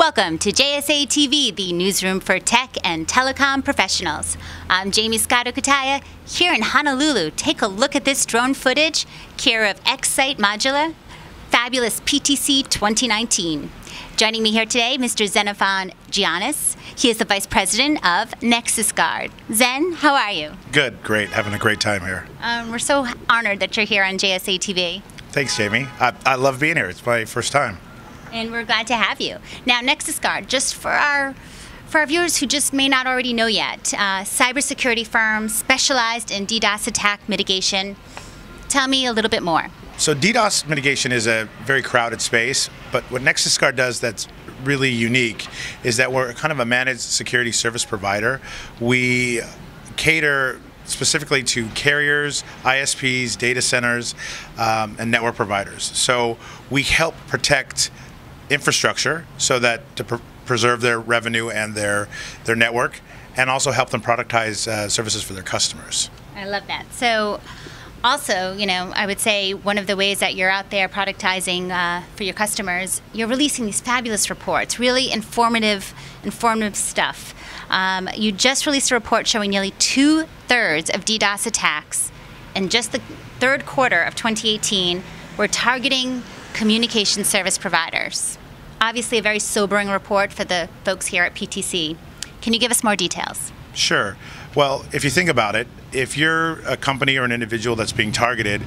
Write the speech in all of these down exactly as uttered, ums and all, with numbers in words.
Welcome to J S A T V, the newsroom for tech and telecom professionals. I'm Jamie Scotto-Kataya here in Honolulu. Take a look at this drone footage, care of X-Site Modular, fabulous P T C twenty nineteen. Joining me here today, Mister Xenophon Giannis. He is the Vice President of Nexusguard. Zen, how are you? Good, great, having a great time here. Um, we're so honored that you're here on J S A T V. Thanks, Jamie. I, I love being here. It's my first time. And we're glad to have you. Now, Nexusguard, just for our for our viewers who just may not already know yet, uh, cybersecurity firm specialized in DDoS attack mitigation. Tell me a little bit more. So DDoS mitigation is a very crowded space, but what Nexusguard does that's really unique is that we're kind of a managed security service provider. We cater specifically to carriers, I S Ps, data centers, um, and network providers. So we help protect infrastructure so that to pr preserve their revenue and their their network, and also help them productize uh, services for their customers. I love that. So also, you know, I would say one of the ways that you're out there productizing uh, for your customers, you're releasing these fabulous reports, really informative, informative stuff. Um, you just released a report showing nearly two-thirds of DDoS attacks in just the third quarter of twenty eighteen were targeting communication service providers. Obviously a very sobering report for the folks here at P T C. Can you give us more details? Sure. Well, if you think about it, if you're a company or an individual that's being targeted,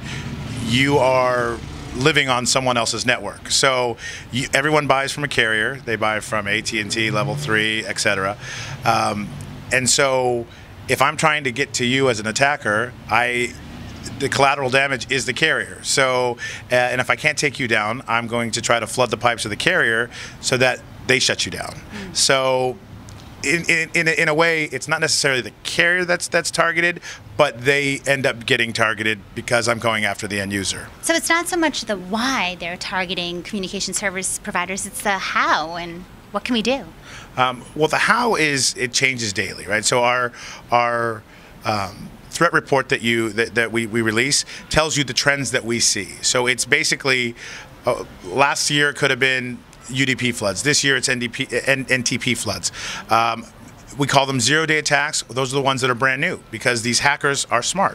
you are living on someone else's network. So you, everyone buys from a carrier. They buy from A T and T, Level three, et cetera. Um, and so if I'm trying to get to you as an attacker, I the collateral damage is the carrier. So, uh, and if I can't take you down, I'm going to try to flood the pipes of the carrier so that they shut you down. Mm. So, in in in a, in a way, it's not necessarily the carrier that's that's targeted, but they end up getting targeted because I'm going after the end user. So it's not so much the why they're targeting communication service providers; it's the how and what can we do. Um, well, the how is it changes daily, right? So our our um, threat report that you that, that we, we release tells you the trends that we see. So it's basically uh, last year could have been U D P floods. This year it's N D P, N T P floods. Um, we call them zero-day attacks. Those are the ones that are brand new because these hackers are smart.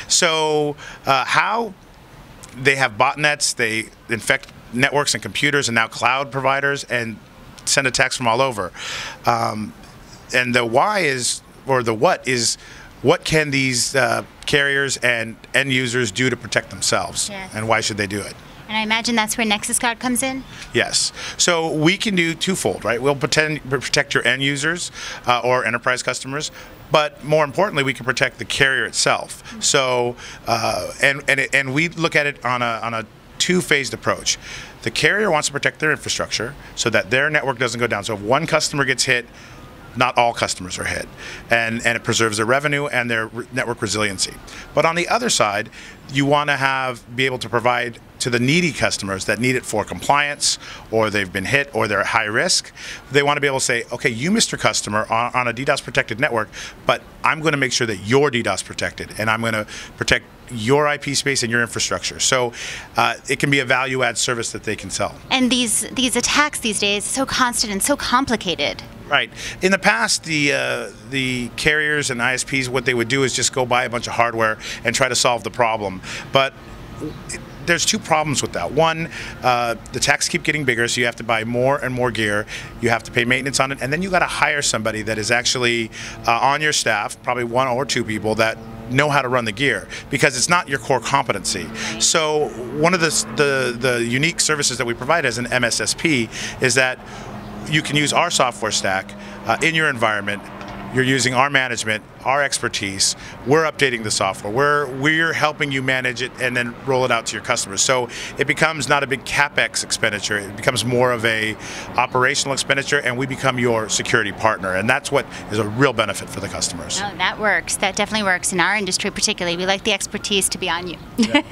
So uh, how they have botnets, they infect networks and computers and now cloud providers and send attacks from all over. Um, and the why is, or the what is, what can these uh, carriers and end users do to protect themselves? Yes. And why should they do it? And I imagine that's where Nexusguard comes in? Yes. So we can do twofold, right? We'll pretend, protect your end users uh, or enterprise customers, but more importantly, we can protect the carrier itself. Mm-hmm. So, uh, and, and, it, and we look at it on a, on a two-phased approach. The carrier wants to protect their infrastructure so that their network doesn't go down. So if one customer gets hit, not all customers are hit, and, and it preserves their revenue and their re network resiliency. But on the other side, you want to have be able to provide to the needy customers that need it for compliance, or they've been hit, or they're at high risk. They want to be able to say, okay, you, Mister Customer, on, on a DDoS protected network, but I'm going to make sure that you're DDoS protected, and I'm going to protect your I P space and your infrastructure. So uh, it can be a value add service that they can sell. And these these attacks these days are so constant and so complicated. Right. In the past, the uh, the carriers and I S Ps, what they would do is just go buy a bunch of hardware and try to solve the problem. But it, there's two problems with that. One, uh, the attacks keep getting bigger, so you have to buy more and more gear. You have to pay maintenance on it, and then you got to hire somebody that is actually uh, on your staff, probably one or two people that know how to run the gear, because it's not your core competency. So one of the the, the unique services that we provide as an M S S P is that you can use our software stack uh, in your environment. You're using our management, our expertise. We're updating the software. We're we're helping you manage it and then roll it out to your customers. So it becomes not a big CapEx expenditure. It becomes more of a operational expenditure, and we become your security partner. And that's what is a real benefit for the customers. Oh, that works. That definitely works in our industry, particularly. We like the expertise to be on you.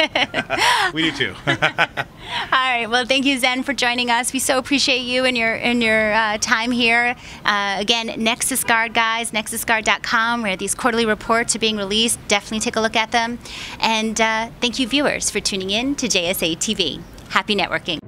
Yeah. We do too. All right. Well, thank you, Zen, for joining us. We so appreciate you and your and your uh, time here. Uh, again, Nexusguard, guys. Nexusguard dot com, where these quarterly reports are being released. Definitely take a look at them. And uh, thank you, viewers, for tuning in to J S A T V. Happy networking.